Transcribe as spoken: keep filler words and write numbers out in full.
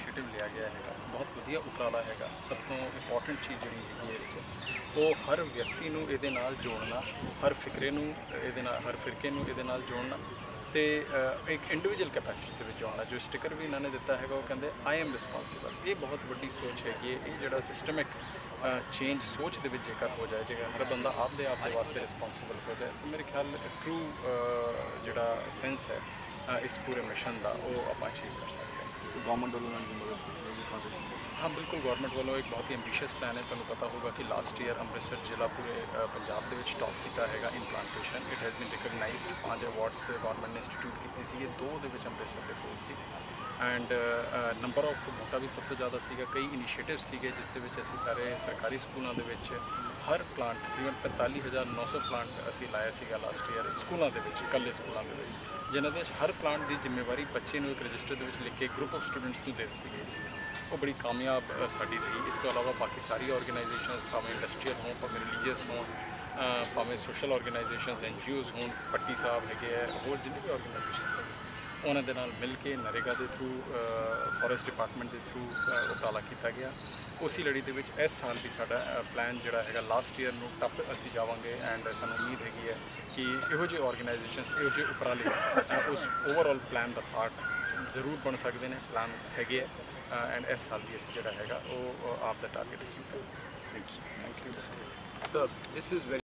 Initiative ਲਿਆ ਗਿਆ ਹੈਗਾ, ਬਹੁਤ ਵਧੀਆ ਉਪਰਾਲਾ ਹੈਗਾ। ਸਭ ਤੋਂ ਇੰਪੋਰਟੈਂਟ ਚੀਜ਼ ਜਿਹੜੀ ਹੈਗੀ ਇਸ 'ਚ ਉਹ ਹਰ ਵਿਅਕਤੀ ਨੂੰ ਇਹਦੇ ਨਾਲ ਜੋੜਨਾ, ਹਰ ਫਿਕਰੇ ਨੂੰ ਇਹਦੇ ਨਾਲ, ਹਰ ਫਿਰਕੇ ਨੂੰ ਇਹਦੇ ਨਾਲ ਜੋੜਨਾ ਤੇ ਇੱਕ ਇੰਡੀਵਿਜੂਅਲ ਕੈਪੈਸਿਟੀ ਦੇ ਵਿੱਚ ਜੋੜਨਾ। ਜੋ ਸਟਿੱਕਰ ਵੀ ਇਹਨਾਂ ਨੇ ਦਿੱਤਾ ਹੈਗਾ ਉਹ ਕਹਿੰਦੇ ਆਈ ਐਮ ਰਿਸਪੋਂਸੀਬਲ। ਇਹ ਬਹੁਤ ਵੱਡੀ ਸੋਚ ਹੈਗੀ ਹੈ। ਇਹ ਜਿਹੜਾ ਸਿਸਟਮਿਕ ਚੇਂਜ ਸੋਚ ਦੇ ਵਿੱਚ ਜੇਕਰ ਹੋ ਜਾਏ, ਜੇਕਰ ਹਰ ਬੰਦਾ ਆਪਦੇ ਆਪ ਦੇ ਵਾਸਤੇ ਰਿਸਪੋਂਸੀਬਲ ਹੋ ਜਾਏ ਤਾਂ ਮੇਰੇ ਖਿਆਲ ਟਰੂ ਜਿਹੜਾ ਸੈਂਸ ਹੈ ਇਸ ਪੂਰੇ ਮਿਸ਼ਨ ਦਾ ਉਹ ਆਪਾਂ ਅਚੀਵ ਕਰ ਸਕਦੇ ਹਾਂ। ਗੌਰਮੈਂਟ ਵੱਲੋਂ हाँ बिल्कुल, गौरमेंट वालों एक बहुत ही एम्बीशियस प्लान है। तुहानूं पता होगा कि लास्ट ईयर अमृतसर जिला पूरे पंजाब दे विच टॉप कीता हैगा in plantation. It has been recognised. पाँच अवार्ड्स गौरमेंट ने इंस्टीट्यूट कीते सीगे, दो दे विच अमृतसर दे कोल सी एंड नंबर ऑफ बूटा भी सब तो ज़्यादा सीगा। कई इनीशिएटिव सीगे जिस दे विच असीं सारे सरकारी स्कूलों दे विच हर प्लांट तकरीबन पैंताली हज़ार नौ सौ प्लांट असीं लाया सीगा लास्ट ईयर स्कूलों दे विच, इकल्ले स्कूलों दे विच, जिन्हां दे हर प्लांट की जिम्मेवारी बच्चे नूं एक रजिस्टर दे विच लिख के ग्रुप ऑफ स्टूडेंट्स नूं दे दित्ती गई सी। वो बड़ी कामयाब साड़ी रही। इस तो अलावा बाकी सारी ऑर्गेनाइजेशनस भावें इंडस्ट्रीयल हों, भावें रिलीजियस हों, भावें social organisations N G Os हों, पट्टी साहब है होर जिन्हें भी ऑर्गेनाइजेशनस है उन्होंने दे नाल मिल के नरेगा के थ्रू, फॉरेस्ट डिपार्टमेंट के थ्रू उपाला किया गया। उसी लड़ी के इस साल भी साडा प्लान जिहड़ा हैगा लास्ट ईयर नूं टप असीं जावांगे एंड सानूं उम्मीद हैगी है कि इहो ਜਿਹੇ ऑर्गेनाइजेशनस इहो ਜਿਹੇ उपराले उस ओवरऑल प्लान का पार्ट जरूर बन सकते हैं। प्लान हैगे एंड इस साल भी असीं जिहड़ा हैगा वो आप दा टारगेट अचीव करेंगे। Thank you. Sir, this is very